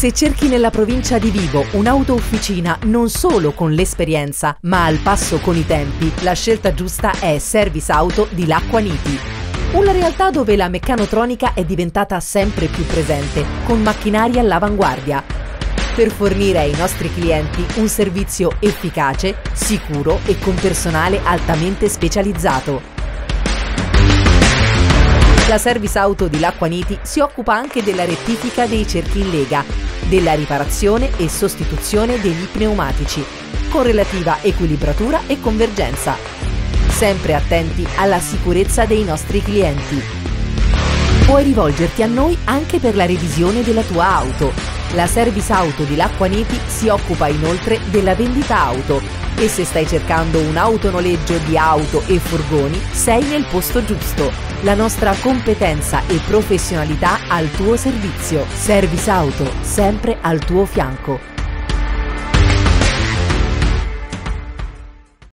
Se cerchi nella provincia di Vibo un'auto-officina non solo con l'esperienza, ma al passo con i tempi, la scelta giusta è Service Auto di Lacqua Niti. Una realtà dove la meccanotronica è diventata sempre più presente, con macchinari all'avanguardia, per fornire ai nostri clienti un servizio efficace, sicuro e con personale altamente specializzato. La Service Auto di Lacqua Niti si occupa anche della rettifica dei cerchi in lega, della riparazione e sostituzione degli pneumatici, con relativa equilibratura e convergenza, sempre attenti alla sicurezza dei nostri clienti. Puoi rivolgerti a noi anche per la revisione della tua auto. La Service Auto di Lacqua Niti si occupa inoltre della vendita auto e se stai cercando un autonoleggio di auto e furgoni, sei nel posto giusto. La nostra competenza e professionalità al tuo servizio. Service Auto, sempre al tuo fianco.